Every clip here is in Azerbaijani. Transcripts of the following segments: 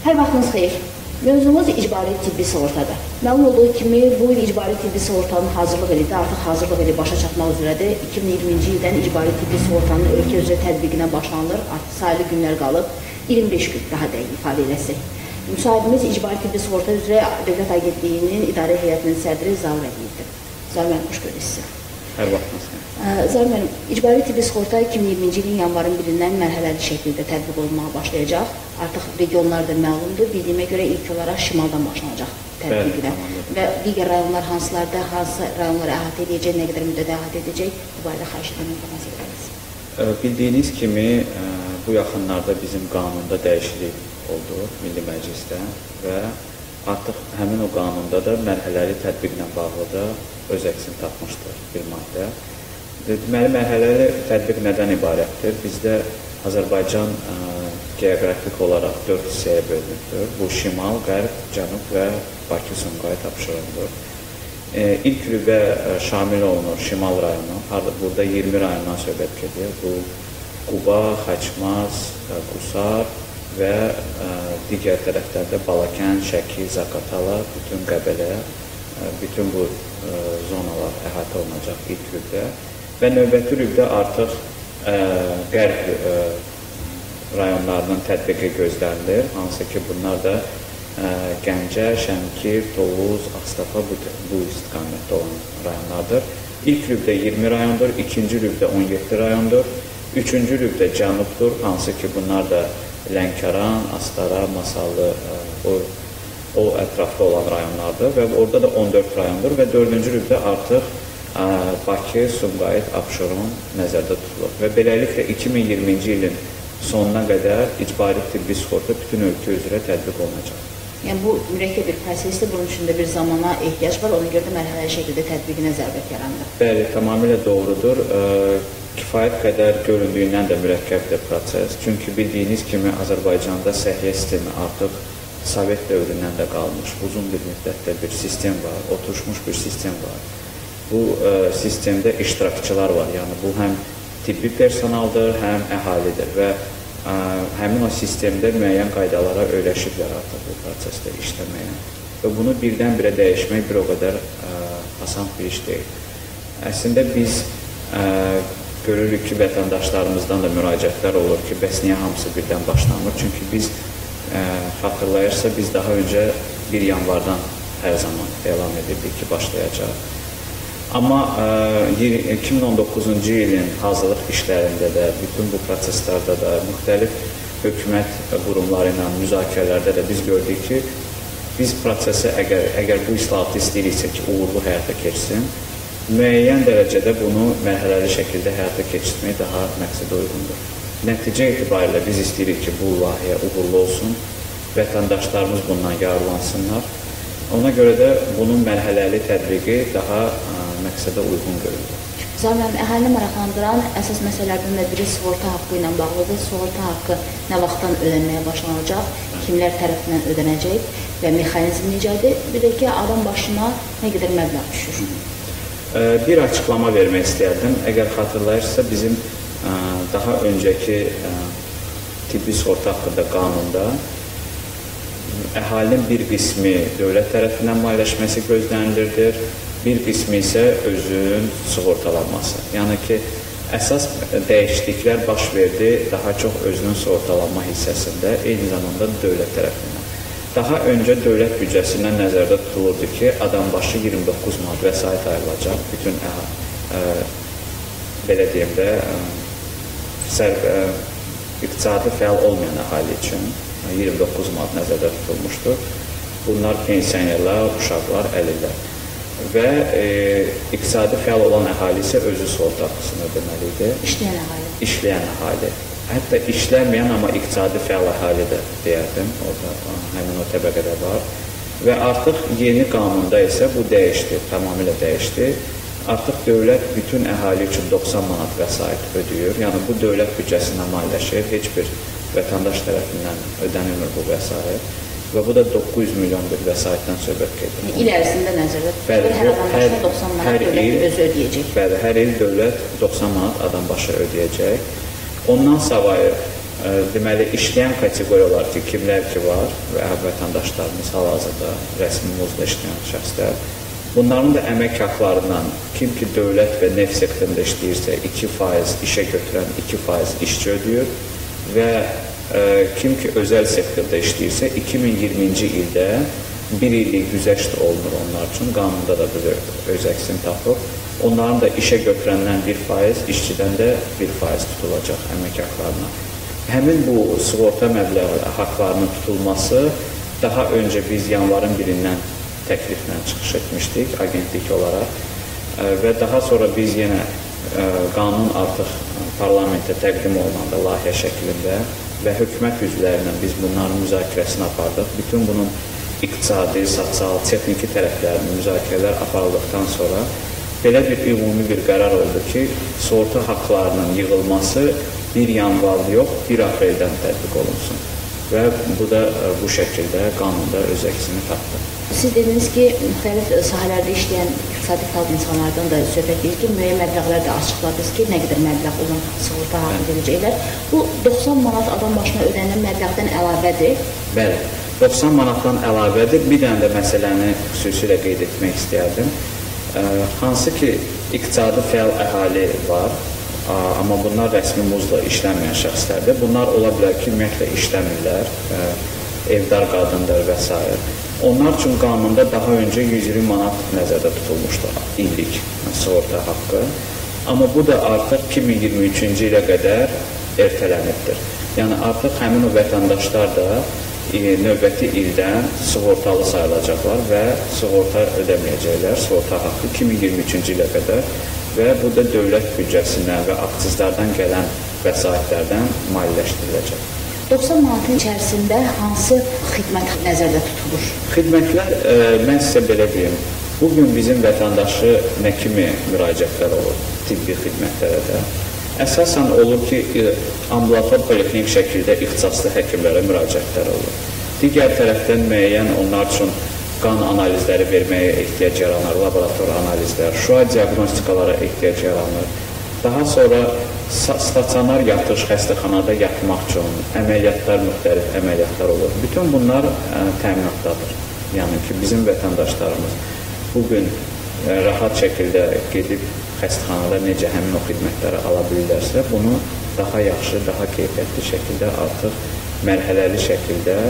Hər vaxtınız xeyir. Mövzumuz icbari tibbi sığortadır. Məlum olduğu kimi bu il icbari tibbi sığortanın hazırlıq elidir. Artıq hazırlıq eli başa çatmaq üzrədir. 2020-ci ildən icbari tibbi sığortanın ölkə üzrə tətbiqinə başlanılır. Artıq sayılı günlər qalıb. 25 gün daha dəqiq ifadə eləsək. Müsahibimiz icbari tibbi sığorta üzrə Dövlət Agentliyinin İdarə Heyətinin sədri Zaur Əliyevdir. Zaur müəllim, xoş gördük sizi. Hər vaxtınız xeyir. Zaur müəllim, icbari tibbi sığorta 2020-ci ilin yanvarın 1-dən mərhələli şəkildə tətbiq olunmağa başlayacaq. Artıq regionlar da məlumdur. Bildiyimə görə ilk olaraq şimaldan başlanacaq tətbiqinə. Və digər rayonlar hansılarda, hansı rayonları əhatə edəcək, nə qədər müddət əhatə edəcək, bu barədə xahiş edirəm, informasiya verərsiniz. Bildiyiniz kimi, bu yaxınlarda bizim qanunda dəyişiklik oldu Milli Məclisdə və artıq həmin o qanunda da mərhələli tətbiqlə bağlı da öz əksini tapmışdır bir maddə. Deməli, mərhələli tətbiq nədən ibarətdir? Bizdə Azərbaycan geoqrafik olaraq 4 hissəyə bölünübdür. Bu şimal, qərb, cənub və Bakı-Sumqayıt tapşırığıdır. İlk rübə şamil olunur Şimal rayonu. Burada 20 rayondan söhbət gedir. Bu Quba, Xaçmaz, Qusar və digər tərəflərdə Balakən, Şəki, Zaqatala, bütün Qəbələ, bütün bu zonalar əhatə olunacaq ilk rübdə. Və növbəti rübdə artıq qərb rayonlarının tətbiqi gözlənilir. Hansı ki, bunlar da Gəncə, Şəmkir, Tovuz, Ağstafa bu istiqamətdə olan rayonlardır. İlk rübdə 20 rayondur, ikinci rübdə 17 rayondur, üçüncü rübdə cənubdur. Hansı ki, bunlar da Lənkəran, Astara, Masallı, o ətrafda olan rayonlardır və orada da 14 rayondur və dördüncü rübdə artıq Bakı, Sumqayıt, Abşeron nəzərdə tutulur. Və beləliklə 2020-ci ilin sonuna qədər icbari tibbi sığorta bütün ölkə üzrə tətbiq olunacaq. Yəni bu mürəkkəb bir prosesdir, bunun üçün də bir zamana ehtiyac var, ona görə də mərhələli şəkildə tətbiqinə zərurət yaranır. Bəli, tamamilə doğrudur. Kifayət qədər göründüyündən də mürəkkəbdir proses. Çünki bildiyiniz kimi Azərbaycanda səhiyyə sistemi artıq Sovet dövründən də qalmış, uzun bir müddətdə bir sistem var, oturmuş bir sistem var. Bu sistemdə iştirakçılar var, yəni bu həm tibbi personaldır, həm əhalidir və həmin o sistemdə müəyyən qaydalara öyrəşiblər artıq bu prosesdə işləməyə və bunu birdən-birə dəyişmək bir o qədər asan bir iş deyil. Əslində biz görürük ki, vətəndaşlarımızdan da müraciətlər olur ki, bəs niyə hamısı birdən başlanmır? Çünki biz xatırlayırsa, biz daha öncə 1 yanvardan hər zaman elan edirdik ki, başlayacaq. Amma 2019-cu ilin hazırlıq işlərində də, bütün bu proseslərdə də, müxtəlif hökumət qurumları ilə müzakirələrdə də biz gördük ki, biz prosesi əgər bu islahatı istəyiriksə ki, uğurlu həyata keçsin, müəyyən dərəcədə bunu mərhələli şəkildə həyata keçirmək daha məqsədə uyğundur. Nəticə etibarilə biz istəyirik ki, bu layihə uğurlu olsun, vətəndaşlarımız bundan yararlansınlar. Ona görə də bunun mərhələli tətbiqi daha məqsədə uyğun görülür. Zaur müəllim, əhalini maraqlandıran əsas məsələlərdən də biri sığorta haqqı ilə bağlıdır. Sığorta haqqı nə vaxtdan ödənməyə başlanacaq, kimlər tərəfindən ödənəcək və mexanizm necədir? Bir də ki, adam başına nə qədər məbləğ düşür? Bir açıqlama vermək istəyərdim. Əgər xatırlayırsa, bizim daha öncəki tibbi sığorta haqqında qanunda əhalinin bir qismi dövlət tərəfindən maliyyələşməsi gözlənilirdir, bir qismi isə özünün sığortalanması. Yəni ki, əsas dəyişikliklər baş verdi daha çox özünün sığortalanma hissəsində, eyni zamanda dövlət tərəfindən. Daha öncə dövlət büdcəsindən nəzərdə tutulurdu ki, adam başı 29 manat vəsait ayrılacaq bütün belə deyim də iqtisadi fəal olmayan əhali üçün 29 manat nəzərdə tutulmuşdur. Bunlar pensionerlər, uşaqlar, əlillər. Və iqtisadi fəal olan əhali isə özü sığorta haqqısını ödəməlidir. İşləyən əhali. İşləyən əhali. Hətta işləməyən, amma iqtisadi fəal əhali də deyərdim, orada həmin o təbəqədə var. Və artıq yeni qanunda isə bu dəyişdi, tamamilə dəyişdi. Artıq dövlət bütün əhali üçün 90 manat vəsait ödəyir. Yəni bu dövlət büdcəsindən maliyyələşir, heç bir vətəndaş tərəfindən ödənilmir bu vəsait. Və bu da 900 milyon bir vəsaitdən söhbət gedir. İl ərzində nəzərdə tutulur, hər adam başına 90 manat dövlət özü ödəyəcək. Bəli, hər il dövlət 90 manat adam başı ödəyəcək. Ondan savayı deməli, işləyən kateqoriyalar ki, kimlər ki var və vətəndaşlarımız hal-hazırda rəsmi muzda işləyən şəxslər, bunların da əmək haqlarından kim ki dövlət və neft sektorunda işləyirsə 2% işə götürən 2% işçi ödəyir və kim ki özəl sektorda işləyirsə 2020-ci ildə 1 illik güzəşt olunur onlar üçün, qanunda da öz əksini tapıb. Onların da işə götürəndən 1%, işçidən də 1% tutulacaq əmək haqlarına. Həmin bu sığorta məbləği haqlarının tutulması daha öncə biz yanvarın 1-dən təkliflə çıxış etmişdik agentlik olaraq və daha sonra biz yenə qanun artıq parlamentə təqdim olunanda layihə şəklində və hökumət üzvlərindən biz bunların müzakirəsini apardıq. Bütün bunun iqtisadi, sosial, texniki tərəflərini müzakirələr aparıldıqdan sonra belə bir ümumi bir qərar oldu ki, sığorta haqlarının yığılması 1 yanvar yox, 1 apreldən tətbiq olunsun və bu da bu şəkildə qanunda öz əksini tapdı. Siz dediniz ki, müxtəlif sahələrdə işləyən iqtisadi xalq insanlardan da söhbət edir ki, müəyyən məbləğlər də açıqladınız ki, nə qədər məbləğ olan sığorta haqqı verəcəklər. Bu 90 manat adam başına ödənilən məbləğdən əlavədir. Bəli, 90 manatdan əlavədir. Bir dənə də məsələni xüsusilə qeyd etmək istəyərdim. Hansı ki, iqtisadi fəal əhali var, amma bunlar rəsmi muzla işlənməyən şəxslərdir. Bunlar ola bilər ki, ümumiyyətlə işləmirlər, evdar qadındır və s. Onlar üçün qanunda daha öncə 120 manat nəzərdə tutulmuşdur illik sığorta haqqı. Amma bu da artıq 2023-cü ilə qədər ertələnibdir. Yəni artıq həmin o vətəndaşlar da növbəti ildən sığortalı sayılacaqlar və sığorta ödəməyəcəklər, sığorta haqqı 2023-cü ilə qədər və bu da dövlət büdcəsindən və akcizlərdən gələn vəsaitlərdən maliyyələşdiriləcək. 90 manatın içərisində hansı xidmət nəzərdə tutulur? Xidmətlər, mən sizə belə deyim, bugün bizim vətəndaşı nə kimi müraciətlər olur tibbi xidmətlərə də? Əsasən olur ki, ambulator poliklinik şəkildə ixtisaslı həkimlərə müraciətlər olur. Digər tərəfdən müəyyən onlar üçün qan analizləri verməyə ehtiyac yaranır, laborator analizlər, şua diaqnostikalara ehtiyac yaranır. Daha sonra stasionar yatış, xəstəxanada yatmaq üçün əməliyyatlar, müxtəlif əməliyyatlar olur. Bütün bunlar təminatdadır. Yəni ki, bizim vətəndaşlarımız bugün rahat şəkildə gedib xəstəxanada necə həmin o xidmətləri ala bilirlərsə, bunu daha yaxşı, daha keyfiyyətli şəkildə artıq mərhələli şəkildə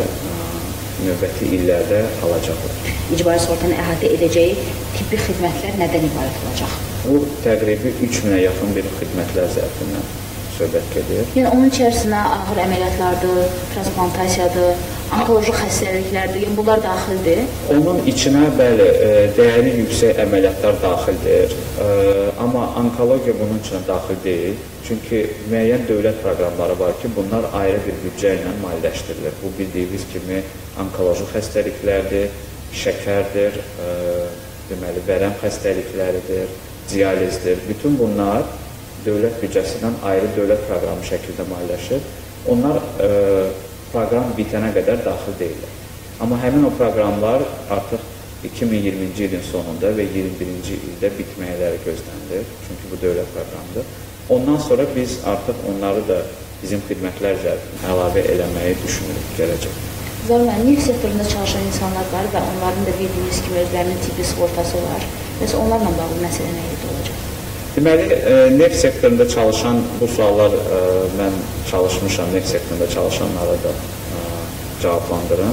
növbəti illərdə alacaqlar. İcbari sığortanı əhatə edəcəyi tibbi xidmətlər nədən ibarət olacaq? Bu təqribi 3000-ə yaxın bir xidmətlər zərfindən söhbət gedir. Yəni onun içərisinə ağır əməliyyatlardır, transplantasiyadır, onkoloji xəstəliklərdir, yəni bunlar daxildir. Onun içinə bəli, dəyəri yüksək əməliyyatlar daxildir. Amma onkologiya bunun içinə daxil deyil. Çünki müəyyən dövlət proqramları var ki, bunlar ayrı bir büdcə ilə maliyyələşdirilir. Bu bildiyiniz kimi onkoloji xəstəliklərdir, şəkərdir, deməli vərəm xəstəlikləridir, dializdir. Bütün bunlar dövlət büdcəsindən ayrı dövlət proqramı şəkildə maliyyələşir. Onlar proqram bitənə qədər daxil deyirlər. Amma həmin o proqramlar artıq 2020-ci ilin sonunda və 2021-ci ildə bitməkləri gözlənilir. Çünki bu dövlət proqramıdır. Ondan sonra biz artıq onları da bizim xidmətlər zərfinə əlavə eləməyi düşünürük gələcək. Zərmən, neft sektorunda çalışan insanlar var və onların da bildiyiniz kimi özlərinin tibbi sığortası var. Mesela onlarla bağlı məsələ nə idi olacaq? Deməli, neft sektorunda çalışan bu suallar mən çalışmışam, neft sektorunda çalışanlara da cavablandırım.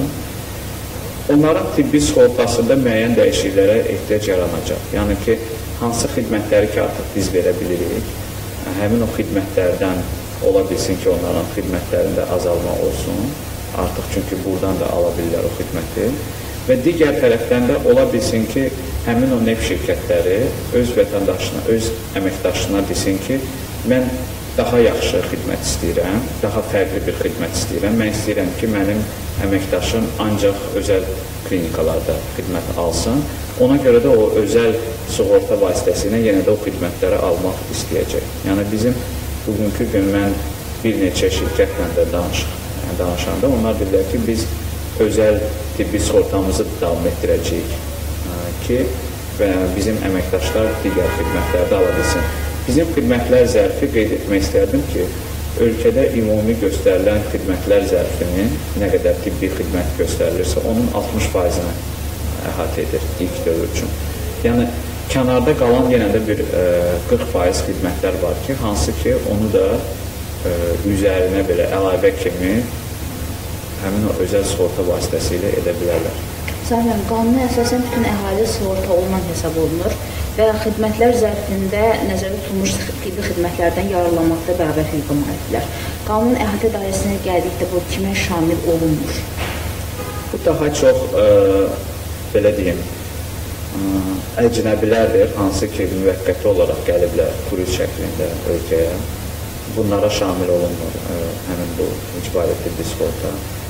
Onların tibbi sığortasında müəyyən dəyişikliklərə ehtiyac yaranacaq. Yəni ki, hansı xidmətləri ki artıq biz verə bilirik, həmin o xidmətlərdən ola bilsin ki, onların xidmətlərində azalma olsun. Artıq çünki buradan da ala bilirlər o xidməti. Və digər tərəfdən də ola bilsin ki, həmin o neft şirkətləri öz vətəndaşına, öz əməkdaşına desin ki, mən daha yaxşı xidmət istəyirəm, daha fərqli bir xidmət istəyirəm. Mən istəyirəm ki, mənim əməkdaşım ancaq özəl klinikalarda xidmət alsın. Ona görə də o özəl sığorta vasitəsilə yenə də o xidmətləri almaq istəyəcək. Yəni bizim bugünkü gün mən bir neçə şirkətlə də danışanda onlar bilirlər ki, biz özəl tibbi sığortamızı davam etdirəcəyik ki, və bizim əməkdaşlar digər xidmətlərdə ala bilsin. Bizim xidmətlər zərfi qeyd etmək istərdim ki, ölkədə ümumi göstərilən xidmətlər zərfinin nə qədər tibbi xidmət göstərilirsə, onun 60%-ni əhatə edir ilk dövr üçün. Yəni, kənarda qalan yenə də bir 40% xidmətlər var ki, hansı ki, onu da üzərinə belə əlavə kimi həmin o özəl sığorta vasitəsilə edə bilərlər. Zaten qanuna əsasən bütün əhali sığorta olunan hesab olunur və xidmətlər zərfində nəzərdə tutulmuş tibbi xidmətlərdən yararlanmaqda bərabər hüquqa malikdirlər. Qanunun əhatə dairəsinə gəldikdə bu kimə şamil olunmur? Bu daha çox, belə deyim, əcnəbilərdir, hansı ki, müvəqqəti olaraq gəliblər turist şəklində ölkəyə. Bunlara şamil olunmur həmin bu icbari tibbi sığorta.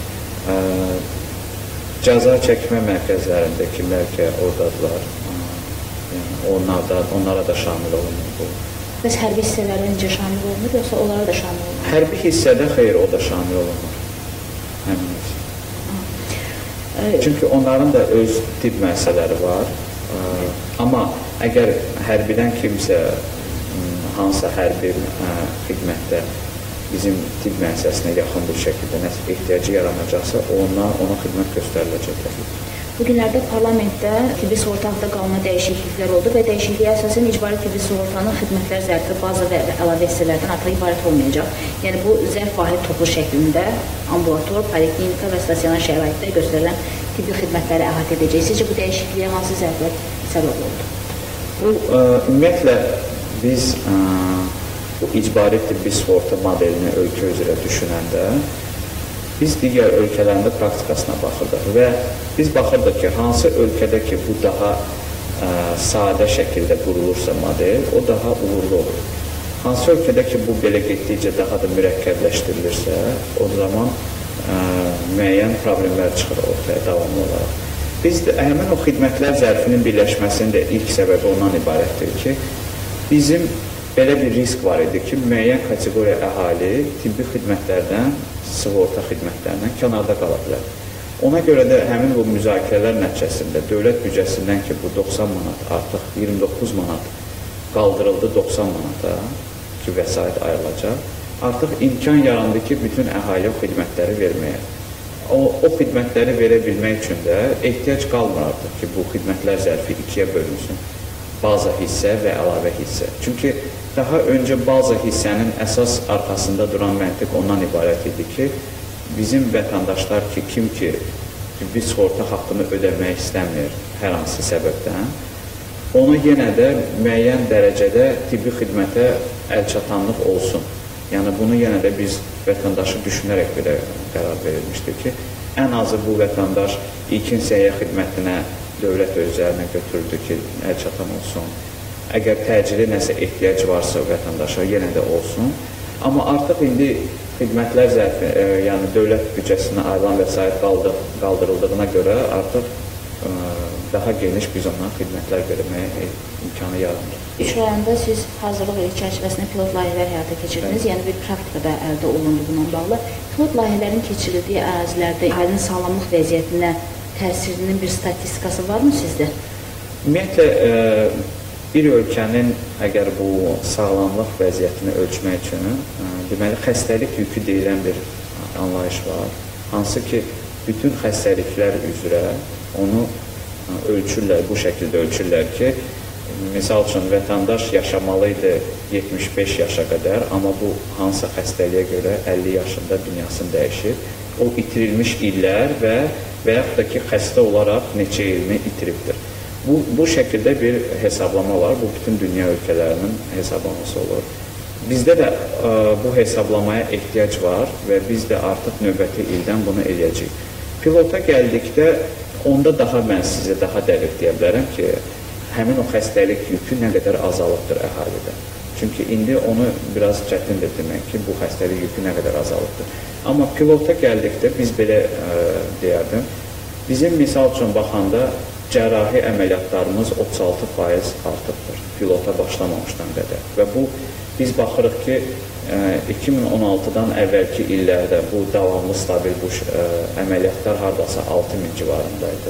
Cəza çəkmə mərkəzlərində kimlər ki, oradadılar, onlara da şamil olunur bu. Bəs hərbi hissələrə necə şamil olunur, yoxsa onlara da şamil olunur? Hərbi hissədə xeyr, o da şamil olunur. Həmin hissə. Çünki onların da öz tibb müəssisələri var. Amma əgər hərbidən kimsə hansısa hərbi xidmətdə bizim tibb müəssisəsinə yaxın bir şəkildə nəsə ehtiyacı yaranacaqsa, ona xidmət göstəriləcəkdir. Bugünlərdə parlamentdə tibbi sığorta haqqında qanuna dəyişikliklər oldu və dəyişikliyə əsasən icbari tibbi sığortanın xidmətlər zərfi baza və əlavə hissələrdən artıq ibarət olmayacaq. Yəni bu zərf vahid toplu şəklində ambulator, poliklinika və stasionar şəraitdə göstərilən tibbi xidmətləri əhatə edəcək. Sizcə bu dəyişikliyə hansı zərflər səbəb oldu? Bu, ümumiyyətlə, biz bu icbari tibbi sığorta modelini ölkə üzrə düşünəndə biz digər ölkələrində praktikasına baxırdıq və biz baxırdıq ki, hansı ölkədə ki, bu daha sadə şəkildə qurulursa model, o daha uğurlu olur. Hansı ölkədə ki, bu belə getdikcə daha da mürəkkəbləşdirilirsə, o zaman müəyyən problemlər çıxır ortaya davamlı olaraq. Biz həmin o xidmətlər zərfinin birləşməsinin də ilk səbəbi ondan ibarətdir ki, bizim belə bir risk var idi ki, müəyyən kateqoriya əhali tibbi xidmətlərdən, sığorta xidmətlərindən kənarda qala bilər. Ona görə də həmin bu müzakirələr nəticəsində dövlət büdcəsindən ki, bu 90 manat artıq 29 manat qaldırıldı 90 manata ki, vəsait ayrılacaq, artıq imkan yarandı ki, bütün əhali o xidmətləri verməyə. O xidmətləri verə bilmək üçün də ehtiyac qalmır artıq ki, bu xidmətlər zərfi ikiyə bölünsün. Baza hissə və əlavə hissə. Çünki daha öncə baza hissənin əsas arxasında duran məntiq ondan ibarət idi ki, bizim vətəndaşlar ki, kim ki, tibbi sığorta haqqını ödəmək istəmir hər hansı səbəbdən, ona yenə də müəyyən dərəcədə tibbi xidmətə əlçatanlıq olsun. Yəni, bunu yenə də biz vətəndaşı düşünərək belə qərar verilmişdir ki, ən azı bu vətəndaş ilkin səhiyyə xidmətinə dövlət özlərinə götürdü ki, əlçatan olsun. Əgər təcili nəsə ehtiyac varsa vətəndaşa yenə də olsun. Amma artıq indi xidmətlər zərfi, yəni dövlət büdcəsinə ayrılan vəsait qaldırıldığına görə artıq daha geniş biz ondan xidmətlər verməyə imkanı yaranır. İş rayonunda siz hazırlıq ili çərçivəsində pilot layihələr həyata keçirdiniz, yəni bir praktikada əldə olundu bununla bağlı. Pilot layihələrin keçirildiyi ərazilərdə əhalinin sağlamlıq vəziyyətinə təsirinin bir statistikası varmı sizdə? Ümumiyyətlə, bir ölkənin əgər bu sağlamlıq vəziyyətini ölçmək üçün, deməli, xəstəlik yükü deyilən bir anlayış var. Hansı ki, bütün xəstəliklər üzrə onu ölçürlər, bu şəkildə ölçürlər ki, misal üçün, vətəndaş yaşamalıydı 75 yaşa qədər, amma bu hansısa xəstəliyə görə 50 yaşında dünyasını dəyişir. O itirilmiş illər və yaxud da ki, xəstə olaraq neçə ilini itiribdir. Bu şəkildə bir hesablama var, bu bütün dünya ölkələrinin hesablaması olur. Bizdə də bu hesablamaya ehtiyac var və biz də artıq növbəti ildən bunu eləyəcəyik. Pilota gəldikdə, onda daha mən sizə daha dəqiq deyə bilərəm ki, həmin o xəstəlik yükü nə qədər azalıbdır əhalidə. Çünki indi onu biraz çətindir demək ki, bu xəstəlik yükü nə qədər azalıbdır. Amma pilota gəldikdə biz belə deyərdim, bizim misal üçün baxanda cərrahi əməliyyatlarımız 36% artıqdır pilota başlamamışdan qədər. Və bu, biz baxırıq ki, 2016-dan əvvəlki illərdə bu davamlı stabil bu əməliyyatlar haradasa 6000 civarındaydı.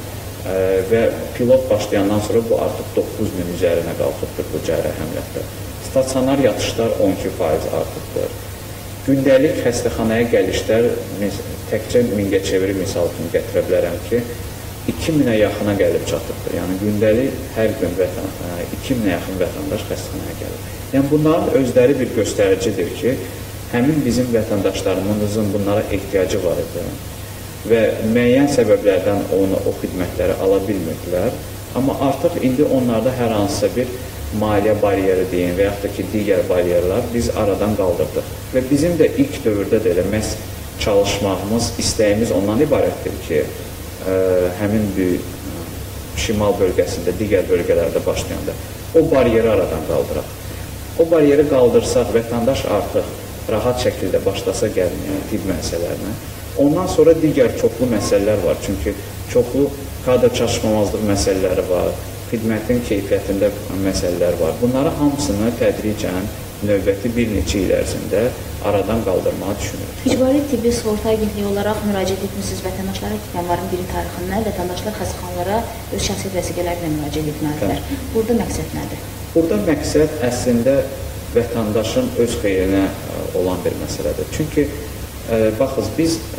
Və pilot başlayandan sonra bu artıq 9000 üzərinə qalxıbdır bu cərrahi əməliyyatlar. Stasionar yatışlar 12% artıqdır. gündəlik xəstəxanaya gəlişlər təkcə Mingəçeviri misal kimi gətirə bilərəm ki, 2000-ə yaxına gəlib çatıbdır. Yəni, gündəlik hər gün 2000-ə yaxın vətəndaş xəstəxanaya gəlir. Yəni, bunların özləri bir göstəricidir ki, həmin bizim vətəndaşlarımızın bunlara ehtiyacı var idi və müəyyən səbəblərdən o xidmətləri ala bilmirdilər. Amma artıq indi onlarda hər hansısa bir maliyyə bariyeri deyin və yaxud da ki, digər bariyerlər biz aradan qaldırdıq. Və bizim də ilk dövrdə də elə məhz çalışmağımız, istəyimiz ondan ibarətdir ki, həmin şimal bölgəsində, digər bölgələrdə başlayanda o bariyeri aradan qaldıraq. O bariyeri qaldırsaq, vətəndaş artıq rahat şəkildə başlasa gəlməyə tibb müəssisələrinə. Ondan sonra digər çoxlu məsələlər var. Çünki çoxlu kadr çatışmamazlıq məsələləri var, xidmətin keyfiyyətində məsələlər var. Bunları hamısını tədricən növbəti bir neçə il ərzində aradan qaldırmağı düşünürük. İcbari tibbi sığorta agentliyi olaraq müraciət etmişsiniz vətəndaşlara ki, yanvarın 1-ci tarixindən vətəndaşlar xəstəxanalara öz şəxsiyyət vəsiqələri ilə müraciət etməlidirlər. Burada məqsəd nədir? Burada məqsəd əslində vətəndaşın öz xeyrinə olan bir məsələdir. Çünki, baxız,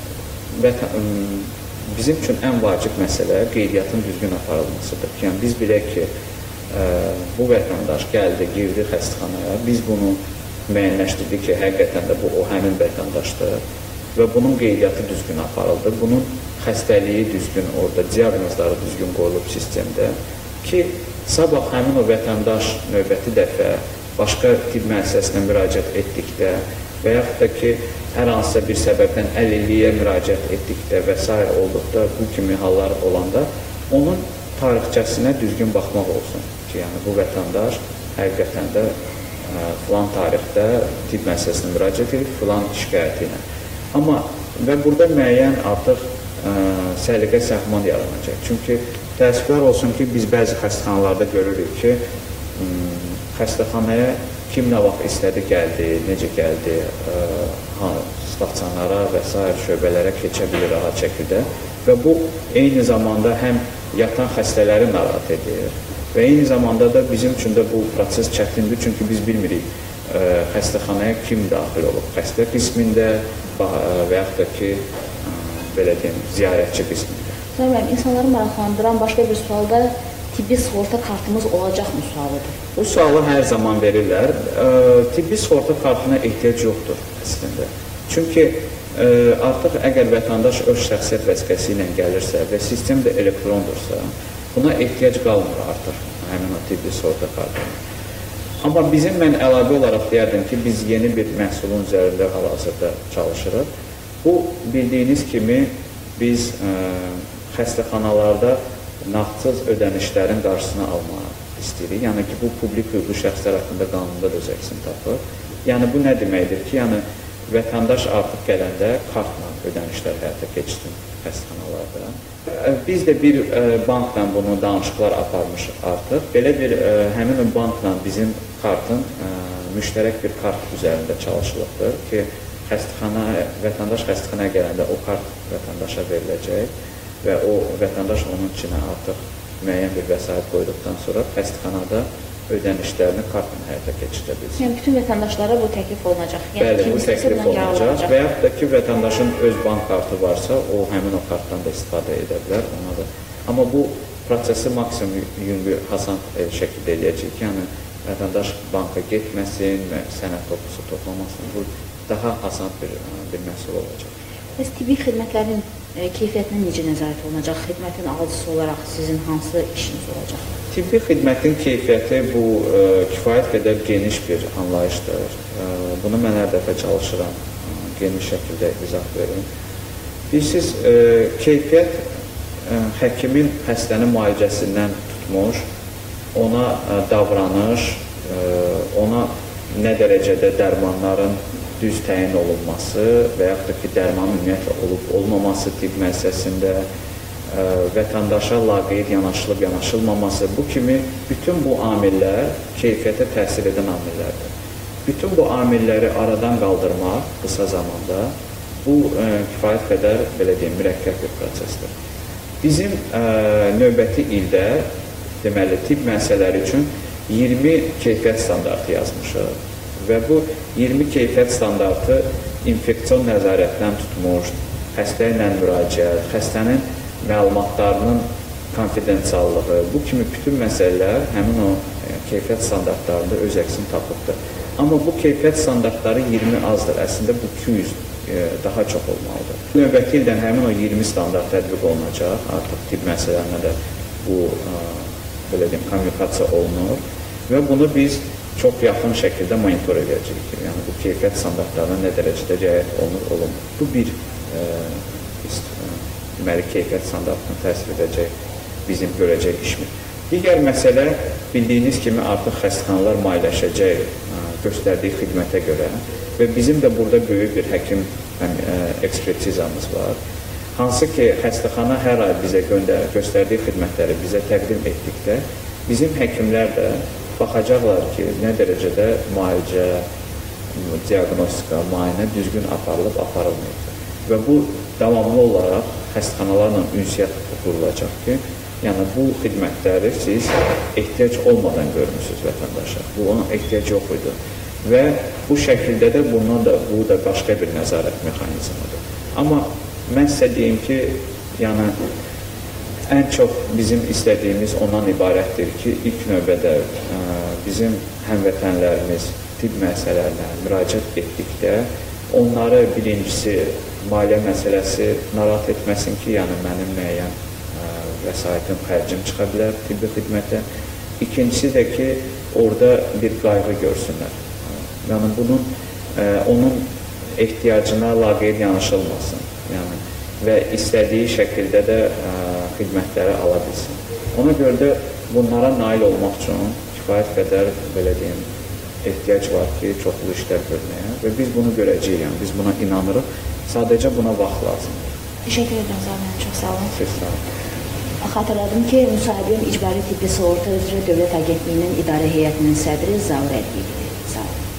bizim üçün ən vacib məsələ qeydiyyatın düzgün aparılmasıdır. Yəni, biz bilək ki, bu vətəndaş gəldi, girdi xəstəxanaya, biz bunu müəyyənləşdirdik ki, həqiqətən də bu o həmin vətəndaşdır və bunun qeydiyyatı düzgün aparıldı. Bunun xəstəliyi düzgün orada, diaqnozları düzgün qoyulub sistemdə ki, sabah həmin o vətəndaş növbəti dəfə başqa tibb müəssisəsinə müraciət etdikdə və yaxud da ki, hər hansısa bir səbəbdən əlilliyə müraciət etdikdə və s. olduqda, bu kimi hallar olanda onun tarixçəsinə düzgün baxmaq olsun ki, yəni bu vətəndaş həqiqətən də filan tarixdə tibb müəssisəsinə müraciət edib, filan şikayəti ilə. Amma və burada müəyyən artıq səliqə səhman yaranacaq. Çünki təəssüflər olsun ki, biz bəzi xəstəxanalarda görürük ki, xəstəxanaya kim nə vaxt istədi gəldi, necə gəldi, stasionara və s. şöbələrə keçə bilir rahat şəkildə və bu eyni zamanda həm yatan xəstələri narahat edir və eyni zamanda da bizim üçün də bu proses çətindir, çünki biz bilmirik xəstəxanaya kim daxil olub, xəstə qismində və yaxud da ki, belə deyim, ziyarətçi qismində. Sayın, insanları maraqlandıran başqa bir sualda tibbi sığorta kartımız olacaqmı sualıdır? Bu sualı hər zaman verirlər. Tibbi sığorta kartına ehtiyac yoxdur əslində. Çünki artıq əgər vətəndaş öz şəxsiyyət vəsiqəsi ilə gəlirsə və sistem də elektronudursa, buna ehtiyac qalmır artıq həmin o tibbi sığorta kartına. Amma mən əlavə olaraq deyərdim ki, biz yeni bir məhsulun üzərində hal-hazırda çalışırıq. Bu, bildiyiniz kimi, biz xəstəxanalarda nağdsız ödənişlərin qarşısını almağı istəyirik. Yəni ki, bu publik hüquqi şəxslər haqqında qanunda da öz əksini tapır. Yəni, bu nə deməkdir ki, yəni vətəndaş artıq gələndə kartla ödənişlər həyata keçsin xəstəxanalarda. Biz də bir bankla bunu danışıqlar aparmışıq artıq. Belə bir həmin o bankla bizim kartın müştərək bir kart üzərində çalışılıqdır ki, vətəndaş xəstəxanaya gələndə o kart vətəndaşa veriləcək və o vətəndaş onun içinə artıq müəyyən bir vəsait qoyduqdan sonra xəstəxanada ödənişlərini kartla həyata keçirə bilsin. Yəni, bütün vətəndaşlara bu təklif olunacaq? Bəli, bu təklif olunacaq və yaxud da ki, vətəndaşın öz bank kartı varsa, o həmin o kartdan da istifadə edə bilər. Amma bu prosesi maksimum yüngül, hasan şəkildə eləyəcək. Yəni, vətəndaş banka getməsin, sənəd topusu toplamasın. Bu daha hasan bir məhsul olacaq. Bəs tibbi xidmətlərin keyfiyyətinə necə nəzarət olunacaq? Xidmətin alıcısı olaraq sizin hansı işiniz olacaq? Tibbi xidmətin keyfiyyəti bu kifayət qədər geniş bir anlayışdır. Bunu mən hər dəfə çalışıram, geniş şəkildə izah verim. Bilirsiniz, keyfiyyət həkimin xəstənin müalicəsindən tutmuş, ona davranış, ona nə dərəcədə dərmanların düz təyin olunması və yaxud da ki, dərmanın ümumiyyətlə olub-olmaması tibb müəssisəsində, vətəndaşa laqeyd yanaşılıb yanaşılmaması, bu kimi bütün bu amillər keyfiyyətə təsir edən amillərdir. Bütün bu amilləri aradan qaldırmaq qısa zamanda bu kifayət qədər, belə deyim, mürəkkəb bir prosesdir. Bizim növbəti ildə, deməli, tibb müəssisələri üçün 20 keyfiyyət standartı yazmışıq və bu 20 keyfiyyət standartı infeksion nəzarətdən tutmuş, xəstə ilə müraciət, xəstənin məlumatlarının konfidensiallığı, bu kimi bütün məsələlər həmin o keyfiyyət standartlarında öz əksini tapıbdır. Amma bu keyfiyyət standartları 20 azdır, əslində bu 200 daha çox olmalıdır. Növbəti ildən həmin o 20 standart tətbiq olunacaq, artıq tibb məsələlərinə də bu, belə deyim, kommunikasiya olunur və bunu biz çox yaxın şəkildə monitor edəcəyik. Yəni, bu keyfiyyət standartlarına nə dərəcədə riayət olunur. Bu bir deməli, keyfiyyət standartını təsvir edəcək, bizim görəcək işimiz. Digər məsələ, bildiyiniz kimi artıq xəstəxanalar maliyyələşəcək göstərdiyi xidmətə görə və bizim də burada böyük bir həkim ekspertizamız var. Hansı ki, xəstəxana hər ay bizə göstərdiyi xidmətləri bizə təqdim etdikdə, bizim həkimlər də baxacaqlar ki, nə dərəcədə müalicə, diaqnostika, müayinə düzgün aparılıb, aparılmayıb. Və bu, davamlı olaraq xəstəxanalarla ünsiyyət qurulacaq ki, yəni bu xidmətləri siz ehtiyac olmadan görmüsünüz vətəndaşa. Bu, ona ehtiyac yox idi. Və bu şəkildə də bundan da, bu da başqa bir nəzarət mexanizmidir. Amma mən sizə deyim ki, yəni, ən çox bizim istədiyimiz ondan ibarətdir ki, ilk növbədə bizim həmvətənlərimiz tibb məsələlərinə müraciət etdikdə, onları birincisi, maliyyə məsələsi narahat etməsin ki, yəni mənim müəyyən vəsaitin xərcim çıxa bilər tibbi xidmətə. İkincisi də ki, orada bir qayğı görsünlər. Yəni, bunun, onun ehtiyacına laqeyd yanaşılmasın. Yəni, və istədiyi şəkildə də xidmətləri ala bilsin. Ona görə də bunlara nail olmaq üçün kifayət qədər, belə deyim, ehtiyac var ki, çoxlu işlər görməyə və biz bunu görəcəyik, yəni, biz buna inanırıq. Sadəcə buna vaxt lazımdır. Teşekkür ederim Zaten, çox sağ olun. Siz sağ olun. Xatırladım ki, müsahibim İcbari Tibbi Sığorta üzrə Dövlət Agentliyinin İdarə Heyətinin sədri Zaur Əliyev idi. Sağ olun.